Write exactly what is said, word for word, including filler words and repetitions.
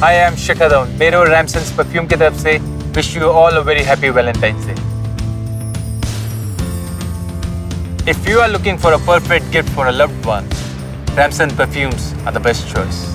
Hi, I'm Shikhar Dhawan. मेरे और Ramson's Perfume की तरफ से wish you all a very happy Valentine's Day. If you are looking for a perfect gift for a loved one, Ramson Perfumes are the best choice.